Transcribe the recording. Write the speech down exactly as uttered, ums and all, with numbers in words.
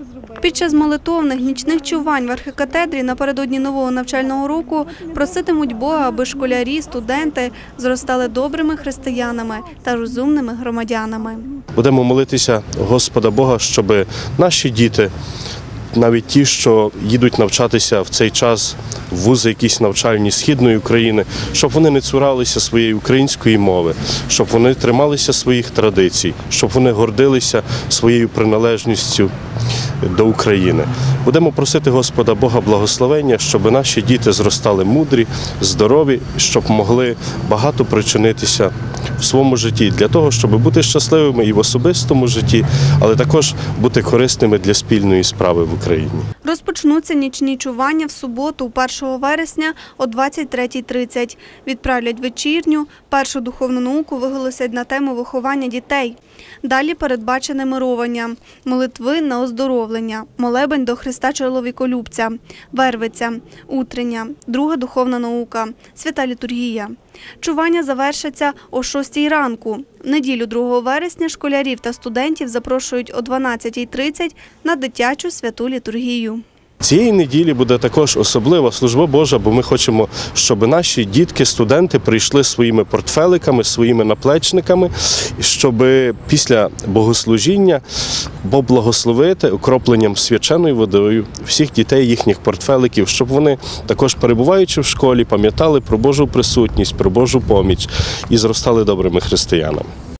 Під час молитовних нічних чувань в архікатедрі напередодні нового навчального року проситимуть Бога, аби школярі, студенти зростали добрими християнами та розумними громадянами. Будемо молитися Господа Бога, щоб наші діти, навіть ті, що їдуть навчатися в цей час в вузи якісь навчальні Східної України, щоб вони не цуралися своєї української мови, щоб вони трималися своїх традицій, щоб вони гордилися своєю приналежністю до України. Будемо просити Господа Бога благословення, щоб наші діти зростали мудрі, здорові, щоб могли багато причинитися в своєму житті для того, щоб бути щасливими і в особистому житті, але також бути корисними для спільної справи в Україні. Розпочнуться нічні чування в суботу, першого вересня о двадцять третій тридцять. Відправлять вечірню, першу духовну науку виголосять на тему виховання дітей. Далі передбачене мировання, молитви на оздоровлення, молебень до Христа Чоловіколюбця, вервиця, утрення, друга духовна наука, свята літургія. Чування завершаться о шостій ранку. В неділю другого вересня школярів та студентів запрошують о дванадцятій тридцять на дитячу святу літургію. Цієї неділі буде також особлива служба Божа, бо ми хочемо, щоб наші дітки, студенти прийшли своїми портфеликами, своїми наплечниками, щоб після богослужіння поблагословити окропленням свяченою водою всіх дітей їхніх портфеликів, щоб вони також, перебуваючи в школі, пам'ятали про Божу присутність, про Божу поміч і зростали добрими християнами.